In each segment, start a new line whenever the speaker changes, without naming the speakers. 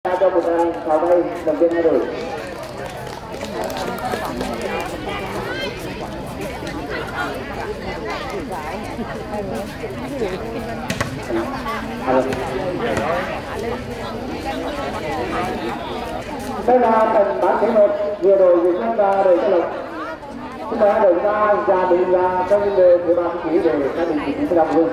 cho một tràng pháo tay động viên hai đội. Đây là trận bán kết 1 vừa rồi Việt Nam và đội Tân Lộc. Chúng ta đội ra gia đình là trong vấn đề thứ ba ký để gia đình chỉ sẽ làm luôn.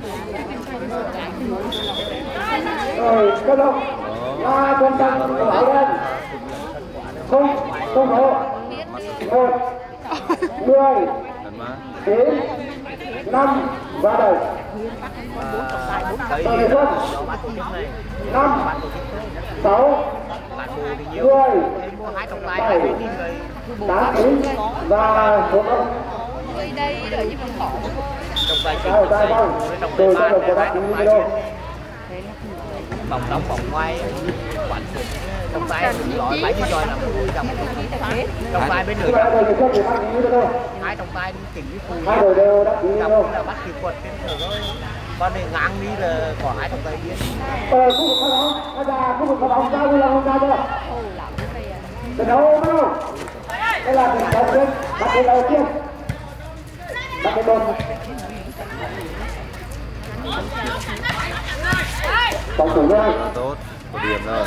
Rồi Tân Lộc là quân tăng của Hải Đen. Không hộ 1 10 9 5 và đầu. Đội Việt Quân 5 6 10 7 8 9 và 1
đây đợi giúp đồng
đội Tân Lộc có đáp ứng video.
Vòng đóng vòng quay quạnh trong tay gọi bánh rồi là trong tay bên nửa hai trong tay chỉnh cái phù
hai đội đều đáp ứng video.
là bắt kịp quật trên rồi con này ngang đi là có hai trong tay kia.
Khu vực khá bóng, khu vực khá bóng sao như là không sao chưa? Trận đấu bắt đầu. Đây là trận đầu tiên, bắt đầu tiên. Bắt đầu một. Tổng thủ rồi.
Tốt, có điểm rồi.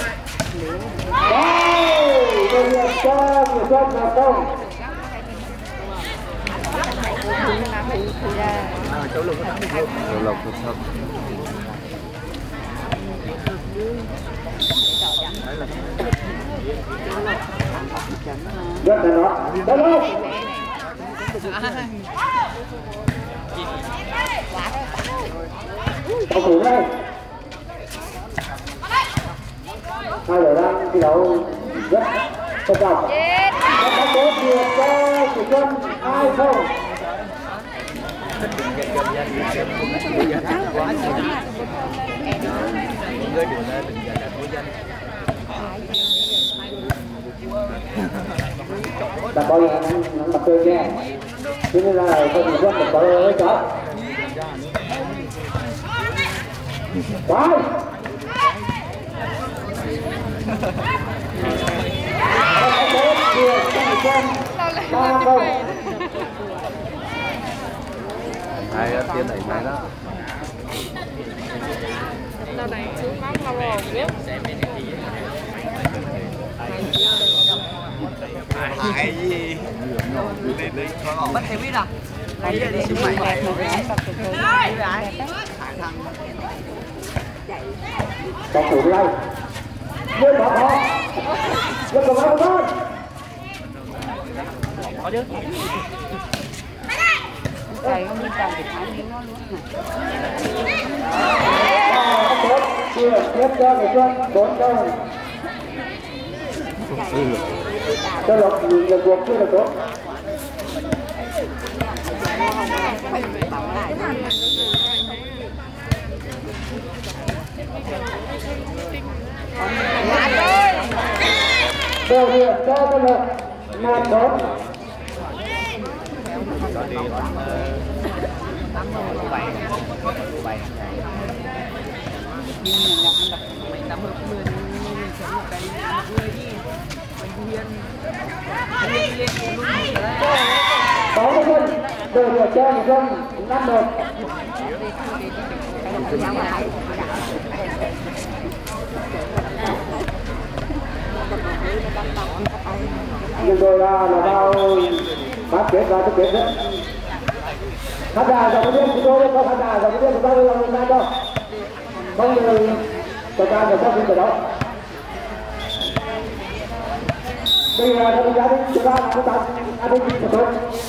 Đây, đội Việt cho Việt Quân thành công.
Châu Lộc thật
rất là nó. Đây luôn. Tổng thủ đây. Hai đội đang thi đấu rất quan trọng. Các đối Việt cho Việt Quân 2-0. Đặt bao giờ anh mặt tươi nha. Cho nên là không bị quên được bao giờ ấy chó. Đấy.
Hai tiền đẩy này đó.
Lâu này xuống mắm lâu rồi biết.
Hại gì? Bắt thêm biết à? Lấy đi xin mày.
Tổng thủ đây. Đưa bỏ bỏ. Đưa bỏ bỏ thôi.
Có chứ.
Thầy không biết làm việc phải miếng nó luôn
Tiếp cho người dân 4 câu. Cho Lộc nhìn được cuộc chưa được tốt. Đều hiện cho Lộc 1-4. Có một quân đội của cho một quân 5-1. Nhưng rồi là vào phát kết ra cái kết đấy. Khán giả dòng viên chúng tôi có khán giả dòng viên chúng tôi là người ta đâu. Không người tổ ca người ta xin đó. Bây giờ là gia đình chúng ta là chúng ta gia đình của tôi.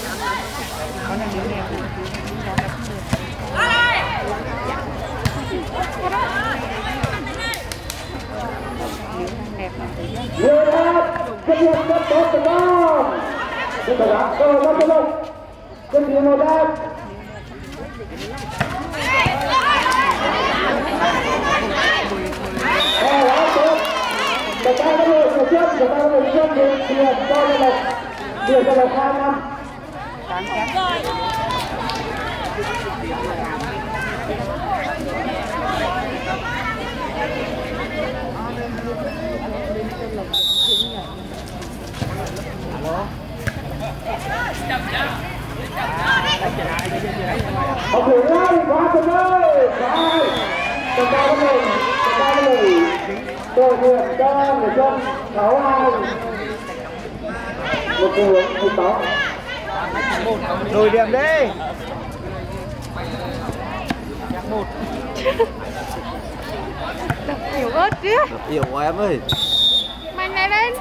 Nhiều đẹp, rất nhiều rất tốt thành công. Rất là đáng, rất là tốt. Rất nhiều đẹp. Người ta có người trước, người ta có người trước thì cho nên là điều cho là 2 năm. đội điểm cho người dân 6-2 một tình huống 16
Lùi điểm đi.
Đập nhiều ớt chứ.
Đập yếu quá em ơi.
Mạnh này lên.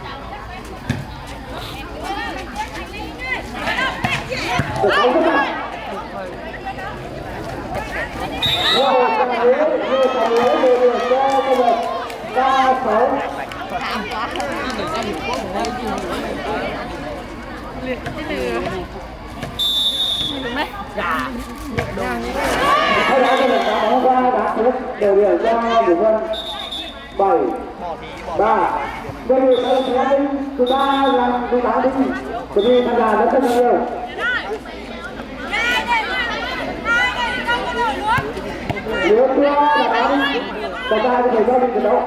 Liệt cái lửa. Được mấy?
Dạ.
Thay đó cho mình đã bóng ra đã được đều điểm cho Việt Vân 7 3. Đây là cái thứ hai chúng ta làm chúng ta đi bởi vì tham gia rất nhiều. Nếu chưa là đánh chúng ta có thể giao dịch trận đấu.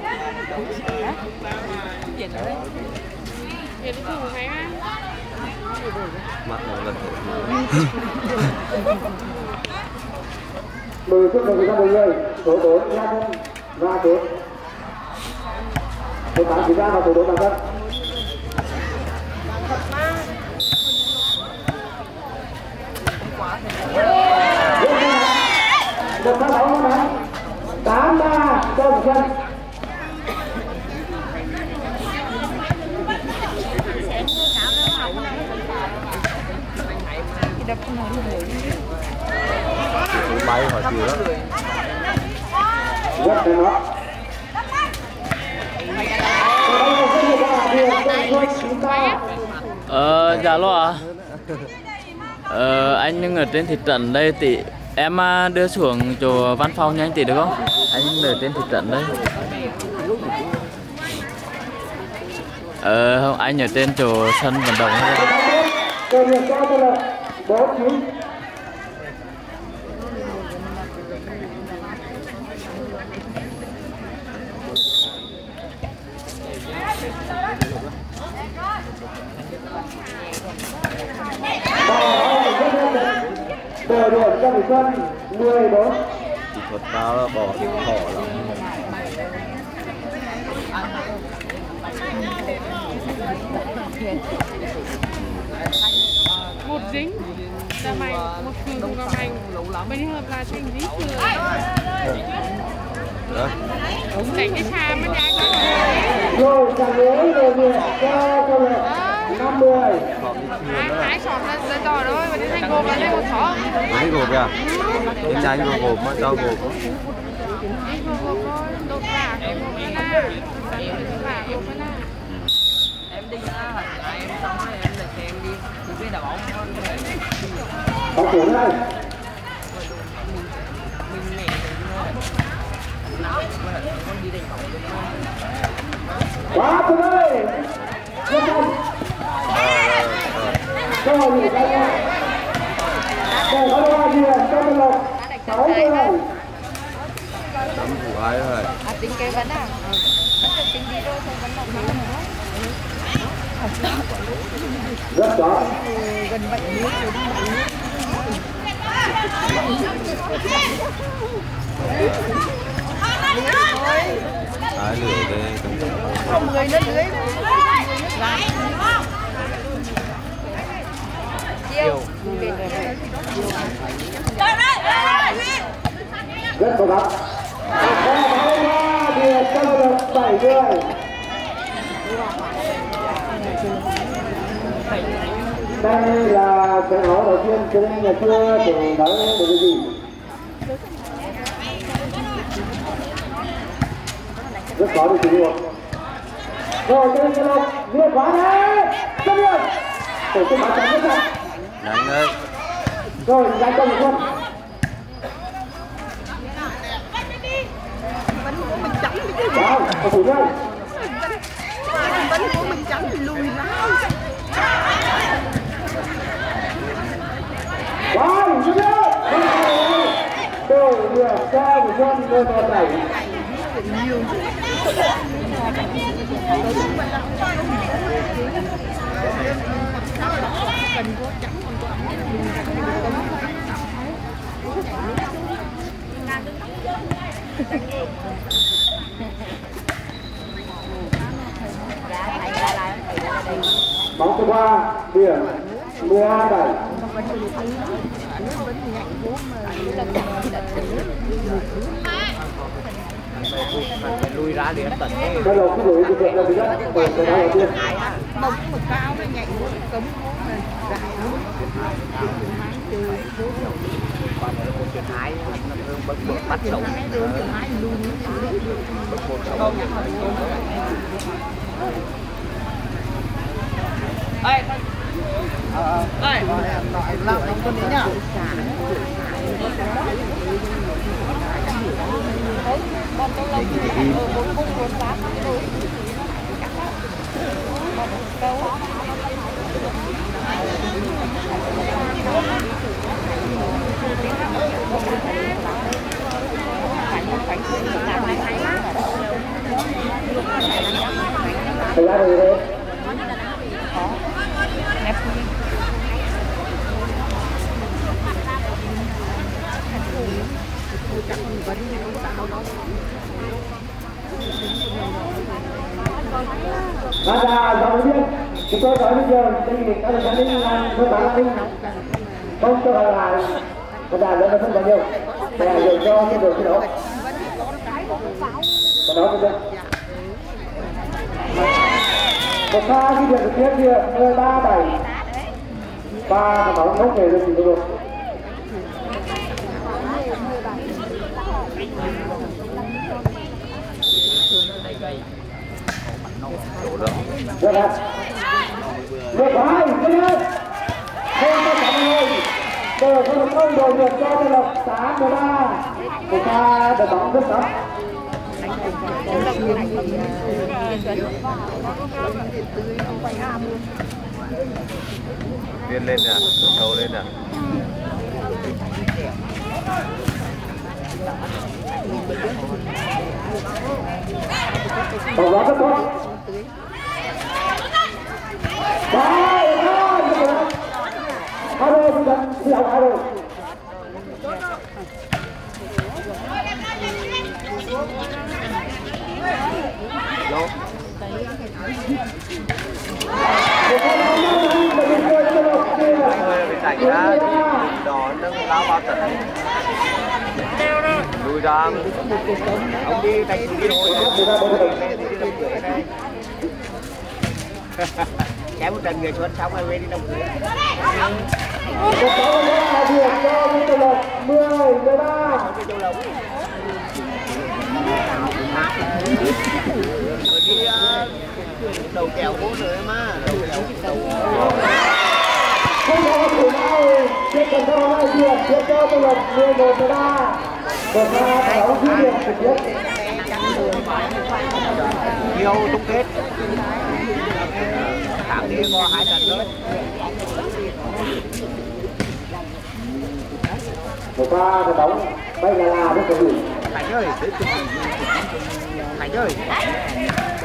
Việt thủ hay ha.
Mặt này lần
Mười phút đồng thời người số 4 ra thân ra chốt. Số 8 chỉ ra và số 4 bằng thân. Một pha bóng nó đánh 8-3 cho Việt Vân.
bay hỏi chịu đó.
Rất là nó.
Dạ lo ạ. Anh đứng ở trên thị trấn đây thì em đưa xuống chỗ văn phòng nha anh tỷ được không? Anh ở trên thị trấn đây. Không, anh ở trên chỗ sân vận động thôi.
Đội điểm cho Việt Vân 14.
Chỉ thuật tao là bỏ cái thỏ lắm.
Một dính là mày, một phường cùng gặp hành. Bên hợp là thành dính phường. Đánh cái xa mà nhai con
Rồi trả lưới đội điểm cho câu lạc 50.
Hai sọt lên đỏ thôi, và đi thành gồm là lên một thỏ.
Đấy gồm kìa. Đến nhanh vào gồm á, cho gồm á.
Đi gồm thôi, đột lạc, gồm cái na. Lạc, gồm cái na.
Em đi á, em xong rồi em lại xem đi. Tôi biết đá bóng.
Bóng cuốn đây. Quá tuyệt vời. Rất nhanh. Câu hỏi gì đây nha. Để có đôi gì cho mình lộc 60.
Tấm của ai rồi.
Tính kế vấn à? Tính đi đôi thôi vẫn đồng nữa.
Rất rõ.
Gần 70 rồi
Ai lửa đây.
không người lên lưới. Chiêu.
Rất cố gắng. Điểm cho mình 70. Đây là trận đấu đầu tiên cho nên là chưa từng đấu được cái gì. Rất khó được chịu được. Rồi cho nên cái lộc liệt quá đấy. Chấp nhận. Tổ chức bảo trận rất nhanh.
Nhanh đấy.
Rồi dành cho một quân. Wow, cầu thủ đây.
Bánh của mình trắng thì lùi ra.
Wow, rất tốt. Đội điểm cho một quân người vào đẩy. qua điểm 12-7.
Phải lui ra để tận
Bắt đầu cái buổi thực hiện là thứ nhất, từ cái đầu tiên.
bông mực cao với nhảy mũi cấm này dài
còn là một chuyện hai bất bắt đầu
làm con đấy nhá bọn tôi làm bốn cung bốn lá rồi
Thời gian rồi đấy. Và giáo viên chúng tôi nói bây giờ chương trình các gia đình cơ bản là linh không cho là và lớn là không bao nhiêu để ảnh hưởng cho cái đường thi đấu và đó bây giờ một pha ghi điểm trực tiếp kia 13-7 và bóng không thể được gì được. Được rồi. Được rồi, cái nữa. Không có cảm ơn. Giờ không đồ vượt cho tôi là 8-13. Một pha đội bóng rất tốt.
Viên lên nè, đầu lên nè.
Bóng rất tốt. Đấy, hai đôi chúng ta thi đấu hai đôi.
Chạy ra đó nâng lao vào tận lùi ra ông đi đánh đi
kéo một trận người xuân xong rồi về đi đồng cửa
Một bóng là điểm cho Nguyễn Châu Lộc 10-13.
đi đầu kèo bố nữa mà đầu
Không có thủ nào tiếp cận cho hai điểm tiếp cho Châu Lộc 11-13. Một pha bóng ghi điểm trực tiếp.
nhiều chung kết tạm đi có 2 trận nữa.
Một pha cái bóng bay là rất là đủ.
Thành ơi, Thành ơi.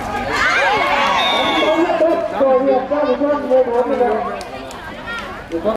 Bóng tốt rồi, việc cho người dân 14 rồi.